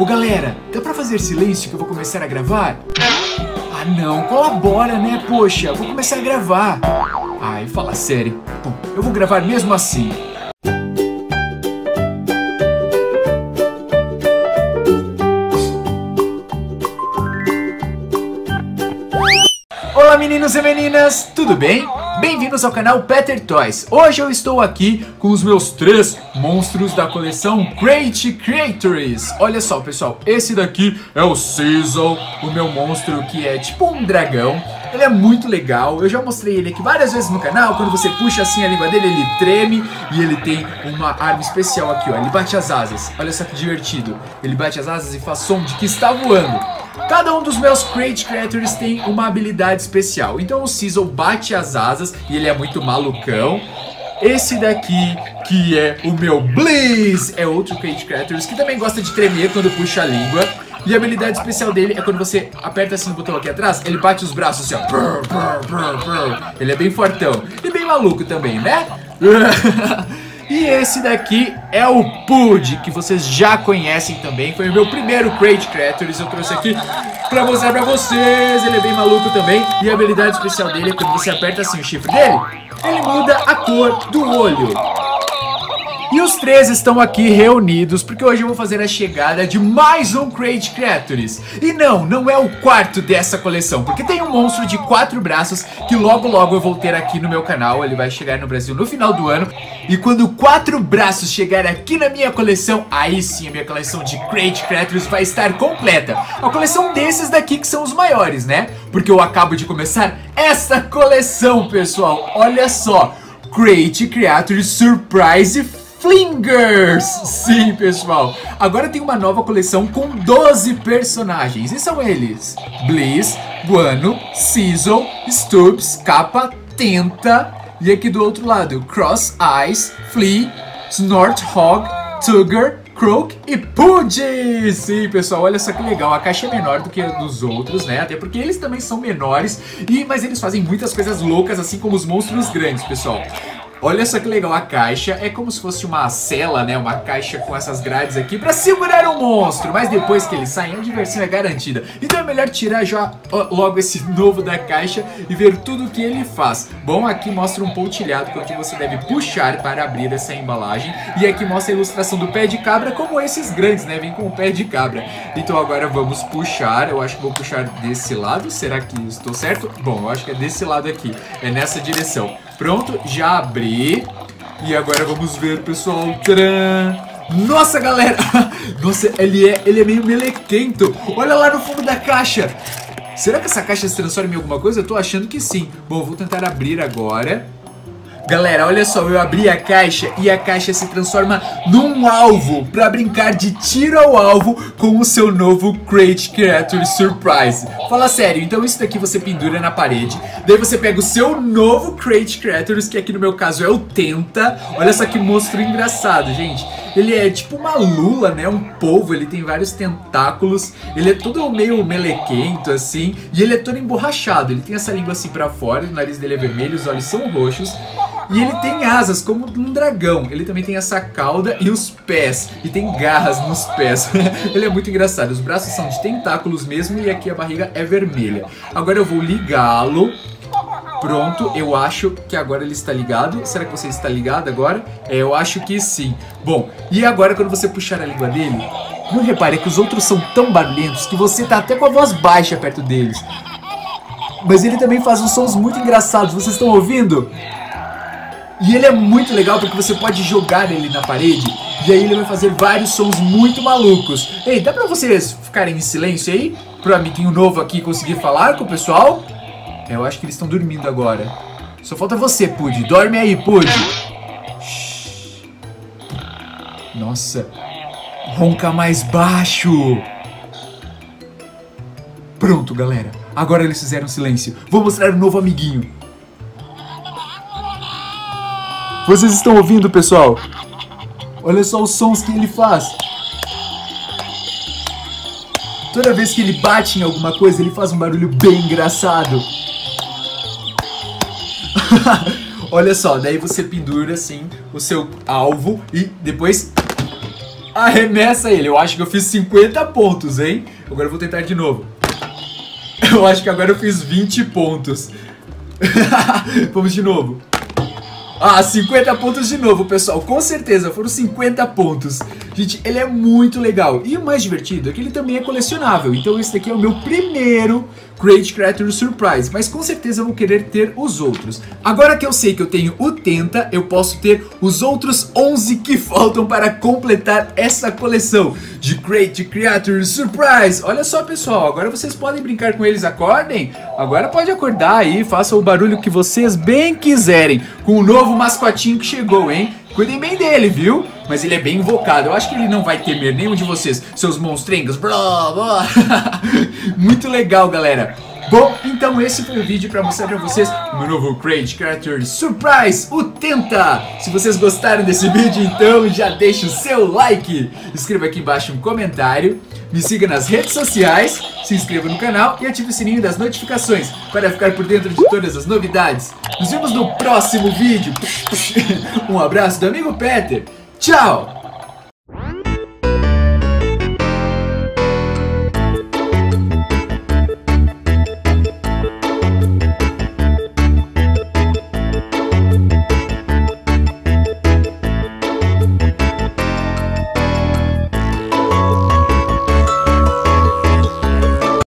Ô galera, dá pra fazer silêncio que eu vou começar a gravar? Ah não, colabora né, poxa, vou começar a gravar. Ai, fala sério. Bom, eu vou gravar mesmo assim. Olá meninos e meninas, tudo bem? Bem-vindos ao canal Peter Toys. Hoje eu estou aqui com os meus 3 monstros da coleção Crate Creators. Olha só pessoal, esse daqui é o Sizzle, o meu monstro que é tipo um dragão. Ele é muito legal, eu já mostrei ele aqui várias vezes no canal. Quando você puxa assim a língua dele, ele treme. E ele tem uma arma especial aqui, ó, ele bate as asas. Olha só que divertido, ele bate as asas e faz som de que está voando. Cada um dos meus Crate Creators tem uma habilidade especial. Então o Sizzle bate as asas e ele é muito malucão. Esse daqui, que é o meu Blizz, é outro Crate Creators que também gosta de tremer quando puxa a língua. E a habilidade especial dele é quando você aperta assim o botão aqui atrás, ele bate os braços assim, ó. Brr, brr, brr, brr. Ele é bem fortão e bem maluco também, né? E esse daqui é o Pudgy, que vocês já conhecem também. Foi o meu primeiro Crate Creators, eu trouxe aqui pra mostrar pra vocês. Ele é bem maluco também. E a habilidade especial dele é quando você aperta assim o chifre dele, ele muda a cor do olho. E os 3 estão aqui reunidos porque hoje eu vou fazer a chegada de mais um Crate Creators. E não é o quarto dessa coleção, porque tem um monstro de 4 braços que logo eu vou ter aqui no meu canal. Ele vai chegar no Brasil no final do ano. E quando 4 braços chegar aqui na minha coleção, aí sim a minha coleção de Crate Creators vai estar completa. A coleção desses daqui que são os maiores, né? Porque eu acabo de começar essa coleção, pessoal. Olha só, Crate Creators Surprise Flingers! Sim, pessoal, agora tem uma nova coleção com 12 personagens. E são eles: Blizz, Guano, Sizzle, Stubbs, Kappa, Tenta. E aqui do outro lado, Cross Eyes, Flea, Snorthog, Tugger, Croak e Pudgy! Sim, pessoal, olha só que legal. A caixa é menor do que a dos outros, né? Até porque eles também são menores, mas eles fazem muitas coisas loucas, assim como os monstros grandes, pessoal. Olha só que legal, a caixa é como se fosse uma cela, né? Uma caixa com essas grades aqui pra segurar um monstro. Mas depois que eles saem, a diversão é garantida. Então é melhor tirar já logo esse novo da caixa e ver tudo o que ele faz. Bom, aqui mostra um pontilhado que você deve puxar para abrir essa embalagem. E aqui mostra a ilustração do pé de cabra, como esses grandes, né? Vem com o pé de cabra. Então agora vamos puxar. Eu acho que vou puxar desse lado. Será que estou certo? Bom, eu acho que é desse lado aqui. É nessa direção. Pronto, já abri. E agora vamos ver, pessoal. Tcharam! Nossa, galera! Nossa, ele é meio melequento. Olha lá no fundo da caixa. Será que essa caixa se transforma em alguma coisa? Eu tô achando que sim. Bom, vou tentar abrir agora. Galera, olha só, eu abri a caixa e a caixa se transforma num alvo pra brincar de tiro ao alvo com o seu novo Crate Creator Surprise. Fala sério, então isso daqui você pendura na parede, daí você pega o seu novo Crate Creators, que aqui no meu caso é o Tenta. Olha só que monstro engraçado, gente. Ele é tipo uma lula, né, um polvo, ele tem vários tentáculos, ele é todo meio melequento assim, e ele é todo emborrachado. Ele tem essa língua assim pra fora, o nariz dele é vermelho, os olhos são roxos. E ele tem asas como um dragão. Ele também tem essa cauda e os pés. E tem garras nos pés. Ele é muito engraçado. Os braços são de tentáculos mesmo. E aqui a barriga é vermelha. Agora eu vou ligá-lo. Pronto, eu acho que agora ele está ligado. Será que você está ligado agora? Eu acho que sim. Bom, e agora quando você puxar a língua dele, não repare que os outros são tão barulhentos que você tá até com a voz baixa perto deles. Mas ele também faz uns sons muito engraçados. Vocês estão ouvindo? E ele é muito legal porque você pode jogar ele na parede e aí ele vai fazer vários sons muito malucos. Ei, dá pra vocês ficarem em silêncio aí? Pro amiguinho novo aqui conseguir falar com o pessoal? Eu acho que eles estão dormindo agora. Só falta você, Pudgy. Dorme aí, Pudgy. Nossa. Ronca mais baixo. Pronto, galera. Agora eles fizeram silêncio. Vou mostrar o novo amiguinho. Vocês estão ouvindo, pessoal? Olha só os sons que ele faz. Toda vez que ele bate em alguma coisa, ele faz um barulho bem engraçado. Olha só, daí você pendura assim o seu alvo e depois Arremessa ele. Eu acho que eu fiz 50 pontos, hein? Agora eu vou tentar de novo. Eu acho que agora eu fiz 20 pontos. Vamos de novo. 50 pontos de novo, pessoal. Com certeza, foram 50 pontos. Gente, ele é muito legal. E o mais divertido é que ele também é colecionável. Então esse daqui é o meu primeiro Crate Creator Surprise. Mas com certeza eu vou querer ter os outros. Agora que eu sei que eu tenho o Tenta, eu posso ter os outros 11 que faltam para completar essa coleção de Crate Creator Surprise. Olha só, pessoal. Agora vocês podem brincar com eles. Acordem. Agora pode acordar aí. Façam o barulho que vocês bem quiserem com o novo mascotinho que chegou, hein? Cuidem bem dele, viu? Mas ele é bem invocado. Eu acho que ele não vai temer nenhum de vocês, seus monstrengos. Blá, blá. Muito legal, galera. Bom, então esse foi o vídeo para mostrar para vocês o meu novo Crate Creator Surprise, o Tenta. Se vocês gostaram desse vídeo, então já deixa o seu like. Escreva aqui embaixo um comentário. Me siga nas redes sociais, se inscreva no canal e ative o sininho das notificações para ficar por dentro de todas as novidades. Nos vemos no próximo vídeo. Um abraço do amigo Peter. Tchau!